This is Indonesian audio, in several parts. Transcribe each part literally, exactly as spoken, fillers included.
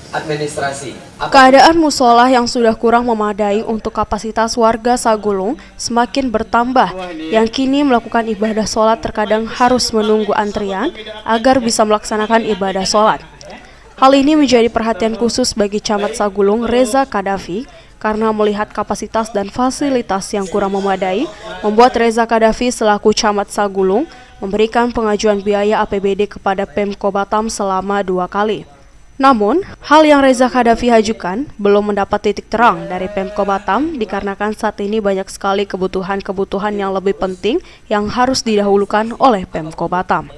administrasi. Keadaan musola yang sudah kurang memadai untuk kapasitas warga Sagulung semakin bertambah, yang kini melakukan ibadah sholat terkadang harus menunggu antrian agar bisa melaksanakan ibadah sholat. Hal ini menjadi perhatian khusus bagi Camat Sagulung Reza Kadafi, karena melihat kapasitas dan fasilitas yang kurang memadai, membuat Reza Kadafi selaku Camat Sagulung memberikan pengajuan biaya A P B D kepada Pemko Batam selama dua kali. Namun, hal yang Reza Kadafi ajukan belum mendapat titik terang dari Pemko Batam dikarenakan saat ini banyak sekali kebutuhan-kebutuhan yang lebih penting yang harus didahulukan oleh Pemko Batam.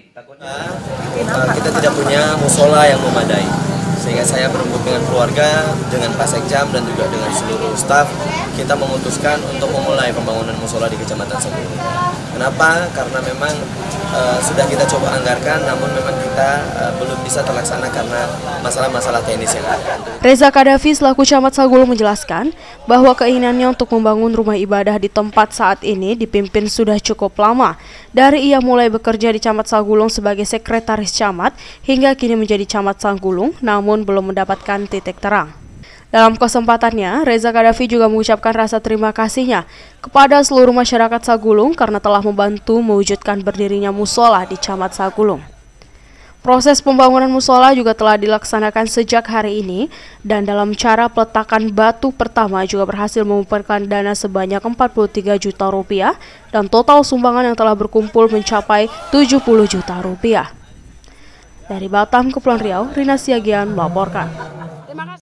Kita tidak punya musola yang memadai, sehingga saya berembuk dengan keluarga, dengan Pak Sekjam dan juga dengan seluruh staf, kita memutuskan untuk memulai pembangunan musola di Kecamatan Sagulung. Kenapa? Karena memang uh, sudah kita coba anggarkan, namun memang kita uh, belum bisa terlaksana karena masalah-masalah teknis yang ada. Reza Kadafi selaku Camat Sagulung menjelaskan bahwa keinginannya untuk membangun rumah ibadah di tempat saat ini dipimpin sudah cukup lama. Dari ia mulai bekerja di Camat Sagulung sebagai sekretaris camat hingga kini menjadi Camat Sagulung, namun belum mendapatkan titik terang. Dalam kesempatannya, Reza Kadafi juga mengucapkan rasa terima kasihnya kepada seluruh masyarakat Sagulung karena telah membantu mewujudkan berdirinya musola di Camat Sagulung. Proses pembangunan musola juga telah dilaksanakan sejak hari ini, dan dalam cara peletakan batu pertama juga berhasil mengumpulkan dana sebanyak empat puluh tiga juta rupiah dan total sumbangan yang telah berkumpul mencapai tujuh puluh juta rupiah. Dari Batam, Kepulauan Riau, Rina Siagian melaporkan.